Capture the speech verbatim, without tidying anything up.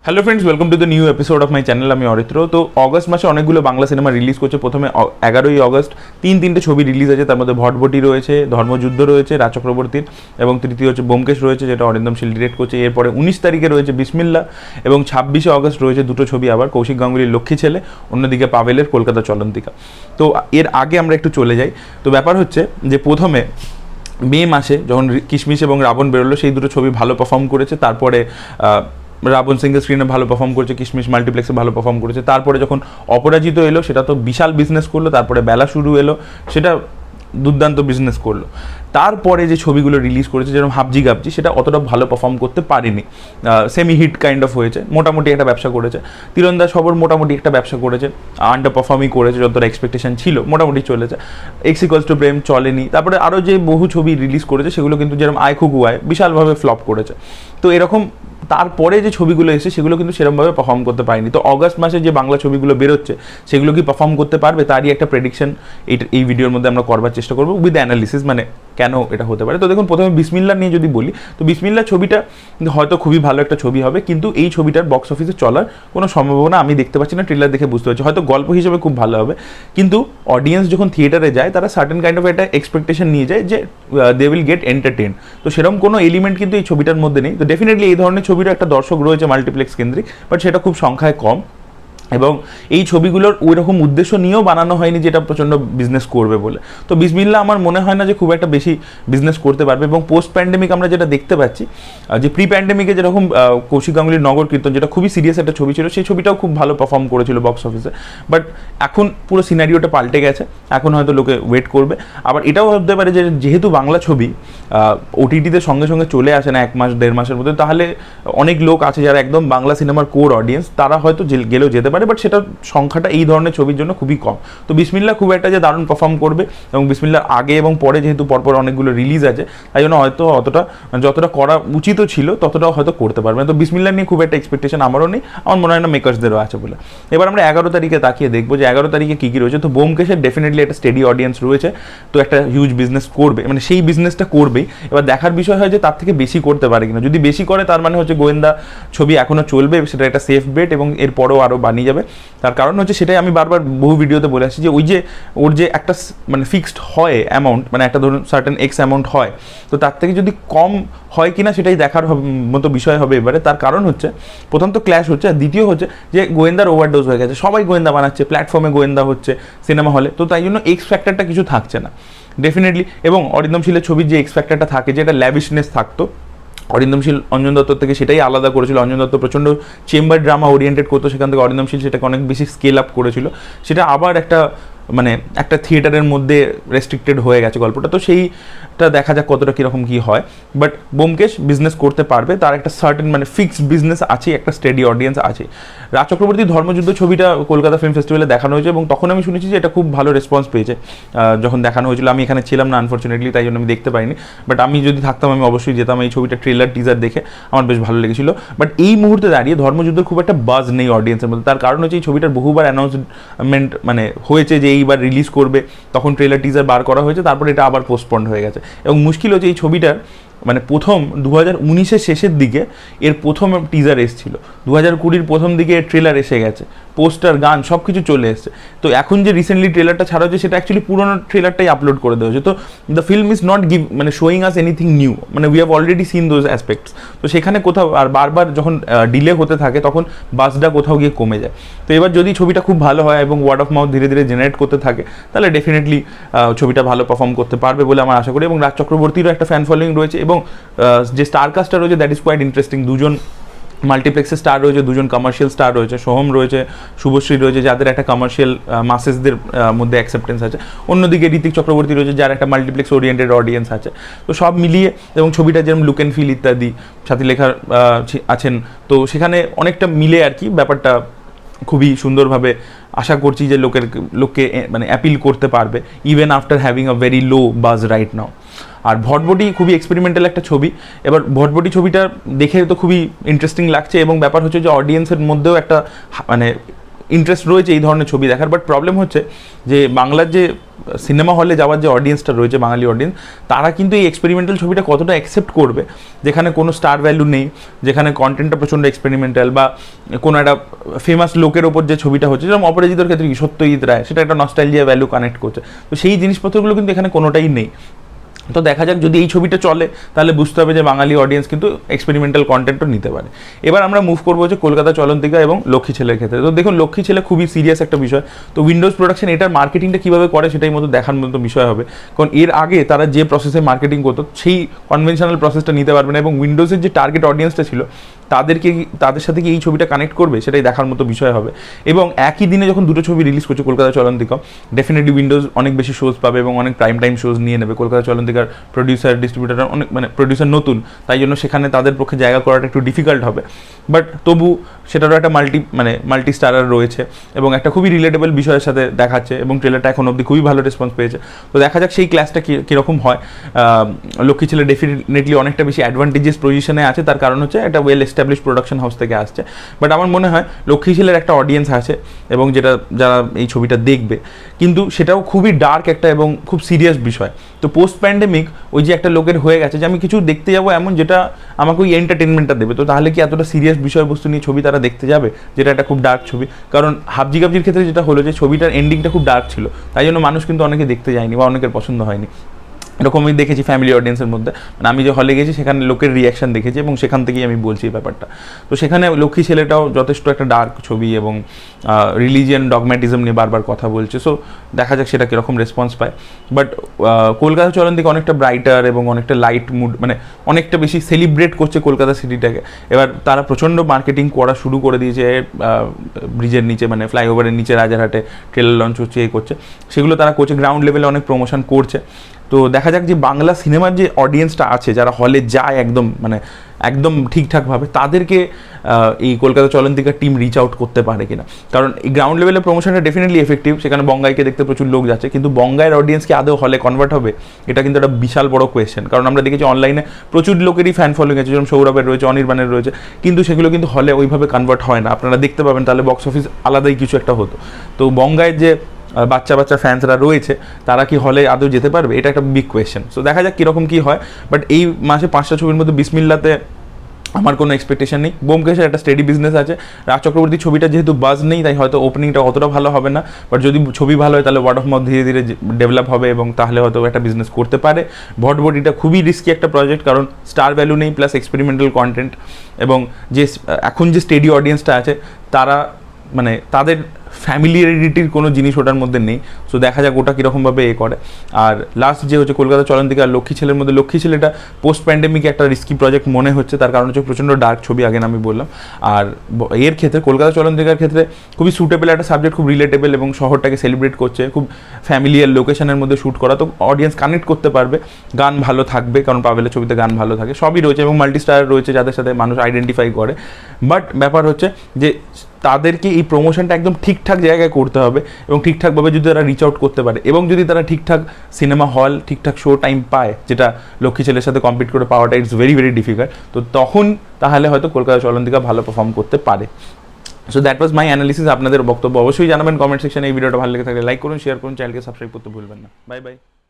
Hello friends, welcome to the new episode of my channel. আমি অরিত্র। তো August মাসে অনেকগুলো বাংলা সিনেমা রিলিজ করছে। প্রথমে এগারোই অগস্ট তিন তিনটে ছবি রিলিজ আছে, তার মধ্যে ভটভটি রয়েছে, ধর্মযুদ্ধ রয়েছে রাজ চক্রবর্তীর, এবং তৃতীয় হচ্ছে ব্যোমকেশ রয়েছে, যেটা অরিন্দম শীল ডিরেক্ট করছে। এরপরে উনিশ তারিখে রয়েছে বিসমিল্লা, এবং ছাব্বিশে অগস্ট রয়েছে দুটো ছবি আবার, কৌশিক গাঙ্গুলির লক্ষ্মী ছেলে, অন্যদিকে পাভেলের কলকাতা চলন্তিকা। তো এর আগে আমরা একটু চলে যাই। তো ব্যাপার হচ্ছে যে প্রথমে মে মাসে যখন কিশমিশ এবং রাবণ বেরোলো, সেই দুটো ছবি ভালো পারফর্ম করেছে। তারপরে রাবণ সিঙ্গেল স্ক্রিনে ভালো পারফর্ম করেছে, কিশমিশ মাল্টিপ্লেক্সে ভালো পারফর্ম করেছে। তারপরে যখন অপরাজিত এলো, সেটা তো বিশাল বিজনেস করলো। তারপরে বেলা শুরু এলো, সেটা দুর্দান্ত বিজনেস করলো। তারপরে যে ছবিগুলো রিলিজ করেছে, যেরকম হাবজি গাবজি, সেটা অতটা ভালো পারফর্ম করতে পারেনি, সেমি হিট কাইন্ড অফ হয়েছে, মোটামুটি একটা ব্যবসা করেছে। তীরন্দাজ খবর মোটামুটি একটা ব্যবসা করেছে, আন্ডার পারফর্মই করেছে, যতটা এক্সপেকটেশন ছিল মোটামুটি চলেছে। এক্স ইকুয়ালস টু প্রেম চলেনি। তারপরে আরও যে বহু ছবি রিলিজ করেছে, সেগুলো কিন্তু যেরকম আয় খুকু আয় বিশালভাবে ফ্লপ করেছে। তো এরকম তারপরে যে ছবিগুলো এসেছে, সেগুলো কিন্তু সেরকমভাবে পারফর্ম করতে পারেনি। তো অগস্ট মাসে যে বাংলা ছবিগুলো বেরোচ্ছে, সেগুলো কি পারফর্ম করতে পারবে, তারই একটা প্রেডিকশন এই ভিডিওর মধ্যে আমরা করবার চেষ্টা করবো উইথ অ্যানালিসিস, মানে কেন এটা হতে পারে। তো দেখুন, প্রথমে বিসমিল্লা নিয়ে যদি বলি, তো বিসমিল্লা ছবিটা হয়তো খুবই ভালো একটা ছবি হবে, কিন্তু এই ছবিটার বক্স অফিসে চলার কোনো সম্ভাবনা আমি দেখতে পাচ্ছি না। ট্রেলার দেখে বুঝতে পারছি হয়তো গল্প হিসেবে খুব ভালো হবে, কিন্তু অডিয়েন্স যখন থিয়েটারে যায়, তারা সার্টেন কাইন্ড অফ একটা এক্সপেকটেশন নিয়ে যায় যে দে উইল গেট এন্টারটেন। তো সেরকম কোনো এলিমেন্ট কিন্তু এই ছবিটার মধ্যে নেই। তো ডেফিনেটলি এই ধরনের ছবিরও একটা দর্শক রয়েছে মাল্টিপ্লেক্স কেন্দ্রিক, বাট সেটা খুব সংখ্যায় কম। এবং এই ছবিগুলোর ওই রকম উদ্দেশ্য নিয়েও বানানো হয়নি যেটা প্রচণ্ড বিজনেস করবে বলে। তো বিসমিল্লা আমার মনে হয় না যে খুব একটা বেশি বিজনেস করতে পারবে। এবং পোস্ট প্যান্ডেমিক আমরা যেটা দেখতে পাচ্ছি, যে প্রি প্যান্ডেমিকে যেরকম কৌশিক গাঙ্গুলির নগর কীর্তন, যেটা খুবই সিরিয়াস একটা ছবি ছিল, সেই ছবিটাও খুব ভালো পারফর্ম করেছিল বক্স অফিসে। বাট এখন পুরো সিনারিওটা পাল্টে গেছে, এখন হয়তো লোকে ওয়েট করবে। আবার এটাও হতে পারে যে যেহেতু বাংলা ছবি ওটিটিতে সঙ্গে সঙ্গে চলে আসে না এক মাস দেড় মাসের মধ্যে, তাহলে অনেক লোক আছে যারা একদম বাংলা সিনেমার কোর অডিয়েন্স, তারা হয়তো গেলেও যেতে পারে, বাট সেটার সংখ্যাটা এই ধরনের ছবির জন্য খুবই কম। তো বিসমিল্লা খুব একটা যে দারুণ পারফর্ম করবে, এবং বিসমিল্লার আগে এবং পরে যেহেতু পরপর অনেকগুলো রিলিজ আছে, তাই জন্য হয়তো অতটা যতটা করা উচিত ছিল ততটাও হয়তো করতে পারবে না। তো বিসমিল্লা নিয়ে খুব একটা এক্সপেকটেশন আমারও নেই, আমার মনে হয় না মেকার্সদেরও আছে বলে। এবার আমরা এগারো তারিখে তাকিয়ে দেখবো যে এগারো তারিখে কী কী রয়েছে। তো ব্যোমকেশের ডেফিনেটলি একটা স্টেডি অডিয়েন্স রয়েছে, তো একটা হিউজ বিজনেস করবে, মানে সেই বিজনেসটা করবেই। এবার দেখার বিষয় হয় যে তার থেকে বেশি করতে পারে কিনা। যদি বেশি করে, তার মানে হচ্ছে গোয়েন্দা ছবি এখনও চলবে, সেটা একটা সেফ বেট, এবং এরপরেও আরও বানিয়ে যাবে। তার কারণ হচ্ছে, সেটাই আমি বারবার বহু ভিডিওতে বলে আসছি, যে ওই যে ওর যে একটা মানে ফিক্সড হয় অ্যামাউন্ট, মানে একটা ধরুন সার্টেন এক্স অ্যামাউন্ট হয়, তো তার থেকে যদি কম হয় কিনা সেটাই দেখার মতো বিষয় হবে এবারে। তার কারণ হচ্ছে, প্রথম তো ক্ল্যাশ হচ্ছে, আর দ্বিতীয় হচ্ছে যে গোয়েন্দার ওভারডোজ হয়ে গেছে, সবাই গোয়েন্দা বানাচ্ছে, প্ল্যাটফর্মে গোয়েন্দা হচ্ছে সিনেমা হলে, তো তাই জন্য এক্স ফ্যাক্টরটা কিছু থাকছে না ডেফিনেটলি। এবং অরিন্দম শীলের ছবির যে এক্স ফ্যাক্টরটা থাকে, যেটা ল্যাভিশনেস থাকতো, অরিন্দম শীল অঞ্জন দত্ত থেকে সেটাই আলাদা করেছিল। অঞ্জন দত্ত প্রচণ্ড চেম্বার ড্রামা ওরিয়েন্টেড করতো, সেখান থেকে অরিন্দম শীল সেটাকে অনেক বেশি স্কেল আপ করেছিল। সেটা আবার একটা মানে একটা থিয়েটারের মধ্যে রেস্ট্রিক্টেড হয়ে গেছে গল্পটা, তো সেইটা দেখা যাক কতটা কীরকম কী হয়। বাট ব্যোমকেশ বিজনেস করতে পারবে, তার একটা সার্টেন মানে ফিক্সড বিজনেস আছে, একটা স্টেডি অডিয়েন্স আছে। রাজ চক্রবর্তী ধর্মযুদ্ধ ছবিটা কলকাতা ফিল্ম ফেস্টিভ্যালে দেখানো হয়েছে, এবং তখন আমি শুনেছি যে এটা খুব ভালো রেসপন্স পেয়েছে যখন দেখানো হয়েছিল। আমি এখানে ছিলাম না আনফর্চুনেটলি, তাই জন্য আমি দেখতে পাইনি, বাট আমি যদি থাকতাম আমি অবশ্যই যেতাম। এই ছবিটা ট্রেলার টিজার দেখে আমার বেশ ভালো লেগেছিল। বাট এই মুহূর্তে দাঁড়িয়ে ধর্মযুদ্ধের খুব একটা বাজ নেই অডিয়েন্সের মধ্যে। তার কারণ হচ্ছে এই ছবিটার বহুবার অ্যানাউন্সমেন্ট মানে হয়েছে যে এইবার রিলিজ করবে, তখন ট্রেলার টিজার বার করা হয়েছে, তারপরে এটা আবার পোস্টপন্ড হয়ে গেছে। এবং মুশকিল হচ্ছে এই ছবিটার মানে প্রথম দু হাজার উনিশের শেষের দিকে এর প্রথম টিজার এসেছিল, দু হাজার কুড়ির প্রথম দিকে এর ট্রেলার এসে গেছে, পোস্টার গান সব কিছু চলে এসছে। তো এখন যে রিসেন্টলি ট্রেলারটা ছাড়া হচ্ছে, সেটা অ্যাকচুয়ালি পুরোনো ট্রেলারটাই আপলোড করে দেওয়া হয়েছে। তো the film is not give মানে শোয়িং আস এনিথিং নিউ, মানে we have already seen those aspects. তো সেখানে কোথাও আর বারবার যখন ডিলে হতে থাকে, তখন বাসটা কোথাও গিয়ে কমে যায়। তো এবার যদি ছবিটা খুব ভালো হয় এবং ওয়ার্ড অফ মাউথ ধীরে ধীরে জেনারেট করতে থাকে, তাহলে ডেফিনেটলি ছবিটা ভালো পারফর্ম করতে পারবে বলে আমার আশা করি। এবং রাজ চক্রবর্তীরও একটা ফ্যান ফলোয়িং রয়েছে, এবং যে স্টার কাস্টটা রয়েছে দ্যাট ইজ কোয়াইট ইন্টারেস্টিং। দুজন মাল্টিপ্লেক্সের স্টার রয়েছে, দুজন কমার্শিয়াল স্টার রয়েছে, সোহম রয়েছে, শুভশ্রী রয়েছে, যাদের একটা কমার্শিয়াল মাসেসদের মধ্যে অ্যাকসেপ্টেন্স আছে। অন্যদিকে ঋতিক চক্রবর্তী রয়েছে, যার একটা মাল্টিপ্লেক্স ওরিয়েন্টেড অডিয়েন্স আছে। তো সব মিলিয়ে, এবং ছবিটা যেরকম লুক অ্যান্ড ফিল ইত্যাদি সাথী লেখা আছেন, তো সেখানে অনেকটা মিলে আর কি ব্যাপারটা খুবই সুন্দরভাবে আশা করছি যে লোকের লোককে মানে অ্যাপিল করতে পারবে, even after having a very low buzz right নাও। আর ভটভটি খুবই এক্সপেরিমেন্টাল একটা ছবি। এবার ভটভটি ছবিটা দেখে তো খুবই ইন্টারেস্টিং লাগছে, এবং ব্যাপার হচ্ছে যে অডিয়েন্সের মধ্যেও একটা মানে ইন্টারেস্ট রয়েছে এই ধরনের ছবি দেখার। বাট প্রবলেম হচ্ছে যে বাংলার যে সিনেমা হলে যাওয়ার যে অডিয়েন্সটা রয়েছে, বাঙালি অডিয়েন্স, তারা কিন্তু এই এক্সপেরিমেন্টাল ছবিটা কতটা অ্যাকসেপ্ট করবে, যেখানে কোনো স্টার ভ্যালু নেই, যেখানে কন্টেন্টটা প্রচণ্ড এক্সপেরিমেন্টাল, বা কোনো একটা ফেমাস লোকের ওপর যে ছবিটা হচ্ছে, যেরকম অপরাজিতার ক্ষেত্রে কি সত্যজিৎ রায়, সেটা একটা নস্টালজিয়া ভ্যালু কানেক্ট করছে। তো সেই জিনিসপত্রগুলো কিন্তু এখানে কোনোটাই নেই। তো দেখা যাক যদি এই ছবিটা চলে তাহলে বুঝতে হবে যে বাঙালি অডিয়েন্স কিন্তু এক্সপেরিমেন্টাল কন্টেন্টও নিতে পারে। এবার আমরা মুভ করবো হচ্ছে কলকাতা চলন্তিকা এবং লক্ষ্মী ছেলের ক্ষেত্রে। তো দেখুন লক্ষ্মী ছেলে খুবই সিরিয়াস একটা বিষয়। তো উইন্ডোজ প্রোডাকশন এটার মার্কেটিংটা কীভাবে করে সেটাই মতো দেখার মতো বিষয় হবে, কারণ এর আগে তারা যে প্রসেসে মার্কেটিং করতো সেই কনভেনশনাল প্রসেসটা নিতে পারবে না, এবং উইন্ডোজের যে টার্গেট অডিয়েন্সটা ছিল তাদেরকে তাদের সাথে কি এই ছবিটা কানেক্ট করবে সেটাই দেখার মতো বিষয় হবে। এবং একই দিনে যখন দুটো ছবি রিলিজ করছে কলকাতা চলন্তিকা, ডেফিনেটলি উইন্ডোজ অনেক বেশি শোজ পাবে এবং অনেক প্রাইম টাইম শোজ নিয়ে নেবে। কলকাতা চলন্তিকার প্রডিউসার ডিস্ট্রিবিউটার অনেক মানে প্রডিউসার নতুন, তাই জন্য সেখানে তাদের পক্ষে জায়গা করাটা একটু ডিফিকাল্ট হবে। বাট তবু সেটারও একটা মাল্টি মানে মাল্টি স্টারার রয়েছে এবং একটা খুবই রিলেটেবল বিষয়ের সাথে দেখাচ্ছে, এবং ট্রেলারটা এখন অবধি খুবই ভালো রেসপন্স পেয়েছে। তো দেখা যাক সেই ক্লাসটা কীরকম হয়। লক্ষ্মী ছেলে ডেফিনেটলি অনেকটা বেশি অ্যাডভান্টেজেস পজিশনে আছে, তার কারণ হচ্ছে একটা ওয়েল এস্টাবলিশ প্রোডাকশন হাউস থেকে আসছে। বাট আমার মনে হয় লক্ষ্মী ছেলের একটা অডিয়েন্স আছে এবং যেটা যারা এই ছবিটা দেখবে, কিন্তু সেটাও খুবই ডার্ক একটা এবং খুব সিরিয়াস বিষয়। তো পোস্ট প্যান্ডেমিক ওই যে একটা লোকের হয়ে গেছে যে আমি কিছু দেখতে যাবো এমন যেটা আমাকে ওই এন্টারটেনমেন্টটা দেবে, তো তাহলে কি এতটা সিরিয়াস বিষয়বস্তু নিয়ে ছবি তারা দেখতে যাবে, যেটা একটা খুব ডার্ক ছবি? কারণ হাবজি গাবজির ক্ষেত্রে যেটা হলো যে ছবিটার এন্ডিংটা খুব ডার্ক ছিল, তাই জন্য মানুষ কিন্তু অনেকে দেখতে যায়নি বা অনেকের পছন্দ হয়নি। এরকম আমি দেখেছি ফ্যামিলি অডিয়েন্সের মধ্যে, মানে আমি যে হলে গেছি সেখানে লোকের রিয়াকশান দেখেছি এবং সেখান থেকেই আমি বলছি এই ব্যাপারটা। তো সেখানে লক্ষ্মী ছেলেটাও যথেষ্ট একটা ডার্ক ছবি এবং রিলিজিয়ান ডগম্যাটিজম নিয়ে বারবার কথা বলছে। সো দেখা যাক সেটা কীরকম রেসপন্স পায়। বাট কলকাতা চলন্তিকা অনেকটা ব্রাইটার এবং অনেকটা লাইট মুড, মানে অনেকটা বেশি সেলিব্রেট করছে কলকাতা সিটিটাকে। এবার তারা প্রচণ্ড মার্কেটিং করা শুরু করে দিয়েছে ব্রিজের নিচে, মানে ফ্লাইওভারের নিচে রাজারহাটে ট্রেলার লঞ্চ হচ্ছে, এ করছে, সেগুলো তারা করছে, গ্রাউন্ড লেভেলে অনেক প্রমোশন করছে। তো দেখা যাক যে বাংলা সিনেমার যে অডিয়েন্সটা আছে, যারা হলে যায় একদম মানে একদম ঠিকঠাকভাবে, তাদেরকে এই কলকাতা চলন্তিকার টিম রিচ আউট করতে পারে কিনা। কারণ এই গ্রাউন্ড লেভেলে প্রমোশনটা ডেফিনেটলি এফেক্টিভ, সেখানে বঙ্গাইকে দেখতে প্রচুর লোক যাচ্ছে, কিন্তু বঙ্গাইয়ের অডিয়েন্স কি আদৌ হলে কনভার্ট হবে, এটা কিন্তু একটা বিশাল বড় কোয়েশ্চেন। কারণ আমরা দেখেছি অনলাইনে প্রচুর লোকেরই ফ্যান ফলোইং আছে, যেমন সৌরভের রয়েছে, অনির্বাণের রয়েছে, কিন্তু সেগুলো কিন্তু হলে ওইভাবে কনভার্ট হয় না। আপনারা দেখতে পাবেন, তাহলে বক্স অফিস আলাদাই কিছু একটা হতো। তো বঙ্গাইয়ের যে বাচ্চা বাচ্চা ফ্যান্সরা রয়েছে তারা কি হলে আদৌ যেতে পারবে, এটা একটা বিগ কোয়েশ্চেন। সো দেখা যাক কীরকম কী হয়। বাট এই মাসে পাঁচটা ছবির মধ্যে বিসমিল্লাতে আমার কোনো এক্সপেকটেশন নেই। ব্যোমকেশের একটা স্টেডি বিজনেস আছে। রাজ চক্রবর্তী ছবিটা যেহেতু বাজ নেই, তাই হয়তো ওপেনিংটা অতটা ভালো হবে না, বাট যদি ছবি ভালো হয় তাহলে ওয়ার্ড অফ মাউথ ধীরে ধীরে ডেভেলপ হবে এবং তাহলে হয়তো একটা বিজনেস করতে পারে। ভটভটিটা খুবই রিস্কি একটা প্রজেক্ট, কারণ স্টার ভ্যালু নেই, প্লাস এক্সপেরিমেন্টাল কন্টেন্ট, এবং যে এখন যে স্টেডি অডিয়েন্সটা আছে তারা মানে তাদের ফ্যামিলিয়ারিটির কোনো জিনিস ওটার মধ্যে নেই। সো দেখা যাক ওটা কীরকমভাবে এ করে। আর লাস্ট যে হচ্ছে কলকাতা চলন্তিকা আর লক্ষ্মী ছেলের মধ্যে, লক্ষ্মী ছেলেটা পোস্ট প্যান্ডেমিক একটা রিস্কি প্রজেক্ট মনে হচ্ছে, তার কারণ হচ্ছে প্রচণ্ড ডার্ক ছবি, আগে আমি বললাম। আর এর ক্ষেত্রে কলকাতা চলন্তিকার ক্ষেত্রে খুবই সুটেবল একটা সাবজেক্ট, খুব রিলেটেবল এবং শহরটাকে সেলিব্রেট করছে, খুব ফ্যামিলিয়ার লোকেশনের মধ্যে শ্যুট করা, তো অডিয়েন্স কানেক্ট করতে পারবে, গান ভালো থাকবে, কারণ পাভেলের ছবিতে গান ভালো থাকে, সবই রয়েছে, এবং মাল্টিস্টার রয়েছে যাদের সাথে মানুষ আইডেন্টিফাই করে। বাট ব্যাপার হচ্ছে যে তাদেরকে এই প্রমোশনটা একদম ঠিকঠাক জায়গায় করতে হবে, এবং ঠিকঠাকভাবে যদি তারা রিচ আউট করতে পারে, এবং যদি তারা ঠিকঠাক সিনেমা হল ঠিকঠাক শো টাইম পায়, যেটা লক্ষ্মী ছেলের সাথে কম্পিট করে পাওয়াটা ইটস ভেরি ভেরি ডিফিকাল্ট, তো তখন তাহলে হয়তো কলকাতা চলন্তিকা ভালো পারফর্ম করতে পারে। So that was my analysis. আপনাদের বক্তব্য অবশ্যই জানাবেন কমেন্ট সেকশনে। এই ভিডিওটা ভালো লেগে থাকলে লাইক করুন, শেয়ার করুন, চ্যানেলকে সাবস্ক্রাইব করতে ভুলবেন না। Bye by.